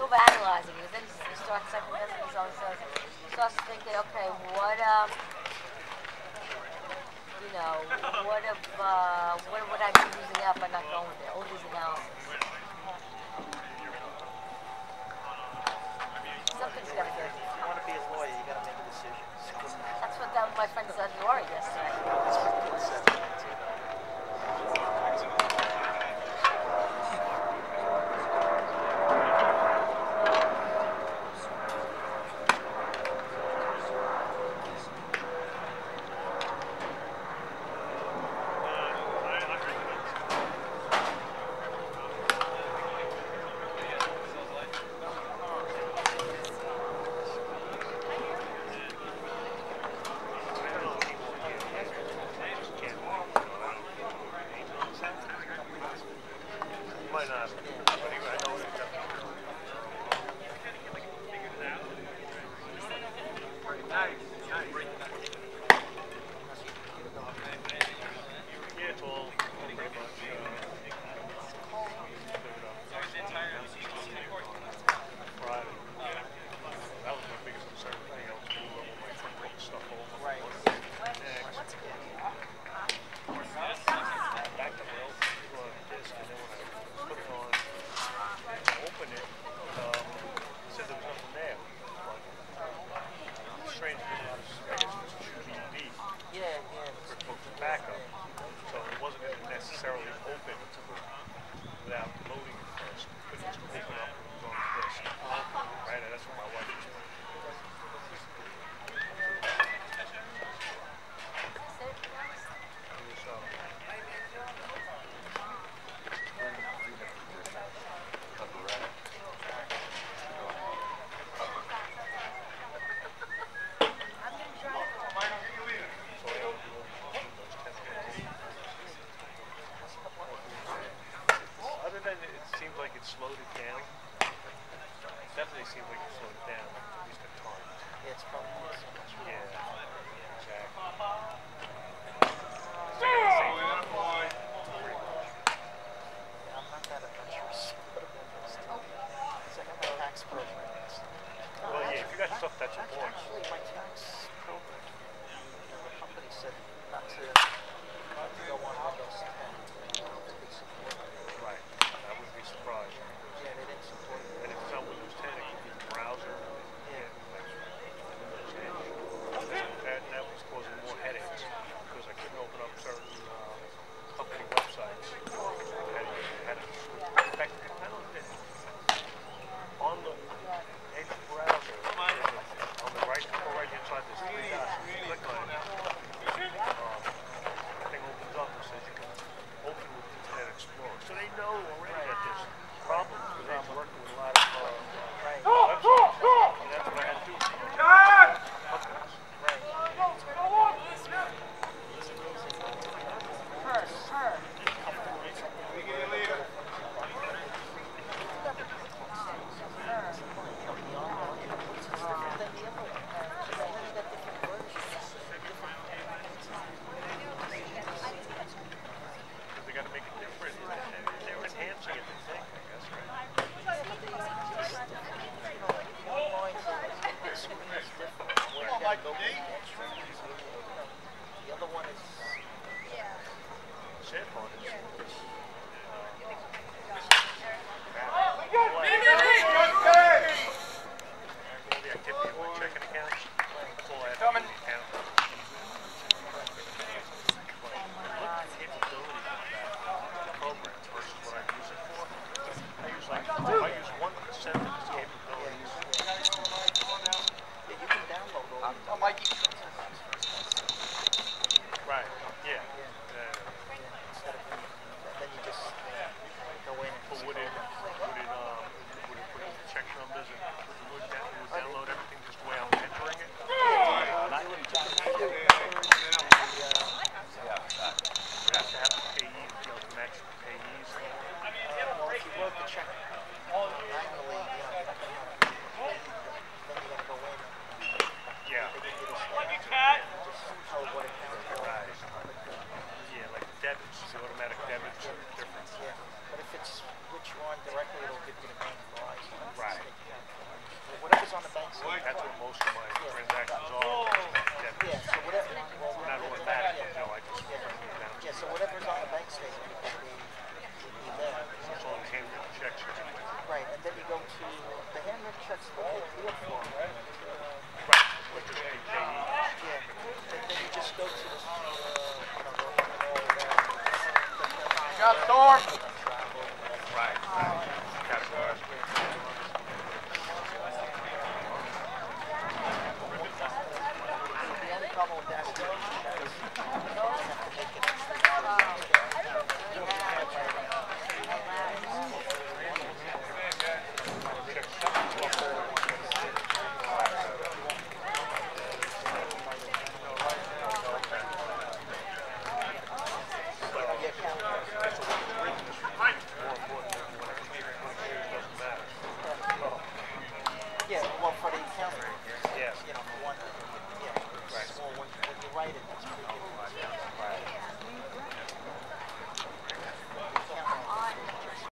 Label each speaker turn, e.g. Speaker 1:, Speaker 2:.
Speaker 1: overanalyzing it. Then he starts second guessing. He starts thinking, okay, what you know, what would I be using up by not going there? All these analysis. Something's got to give.
Speaker 2: If you want to be a lawyer, you got to make decisions.
Speaker 1: That's what my friend said to Lori yesterday.
Speaker 2: That's what he said to me too.
Speaker 3: Slowed it down. Definitely seems like it slowed it down, at least at times.
Speaker 2: Yeah, it's probably not so much.
Speaker 3: Yeah, exactly.
Speaker 2: Yeah, I'm not that adventurous. It's like I'm a tax program.
Speaker 3: Well, yeah, if you got stuff that's important.
Speaker 2: Actually, my tax program, the company said not to go on Windows 10.
Speaker 3: Right. I wouldn't be surprised.
Speaker 2: Yeah, they didn't support it.
Speaker 3: And if it's on Windows 10, it could be the browser.
Speaker 2: Yeah.
Speaker 3: Windows 10. That was causing more headaches because I couldn't open up certain company websites. I had to switch. In fact, I don't think on the Edge browser, on the upper right-hand side, there's three dots. You click on it. The thing opens up and says you can open with Internet Explorer. So they know already that there's problems because they're working with a lot of websites. And that's what I had to do. They got to make it different. They're enhancing it, they think, I guess, right?
Speaker 2: The other one is
Speaker 3: Sandphone is. All the activity of my checking accounts. That's all I have in the account. Program versus what I use it for. I use 1% of its capabilities.
Speaker 2: Yeah, you can download all the
Speaker 3: Right. Yeah.
Speaker 2: instead of then you just go in and
Speaker 3: But would it put in the check numbers and would download everything just the way I'm entering it? You have to have the payees, be able to match the payees.
Speaker 2: well, if you wrote the check manually, you're not going to have then you got to go in and
Speaker 3: Yeah.
Speaker 2: they give you this just tell what account you're on.
Speaker 3: Right. Yeah, like debits, the automatic debits are different.
Speaker 2: Yeah, but if it's which you're on directly, it'll give you the name Verizon.
Speaker 3: Right.
Speaker 2: on the bank statement.
Speaker 3: That's what most of my transactions are.
Speaker 2: Yeah, so whatever.
Speaker 3: Not automatic, but you know, I just down.
Speaker 2: Yeah, so whatever's on the bank statement would be there.
Speaker 3: It's on the handwritten checks.
Speaker 2: Right, and then you go to the handwritten checks, okay, field form.
Speaker 3: Right, which is a payee.
Speaker 2: Yeah, and then you just go to the,
Speaker 4: Got Storm!
Speaker 2: travel,
Speaker 3: Right. Categorize.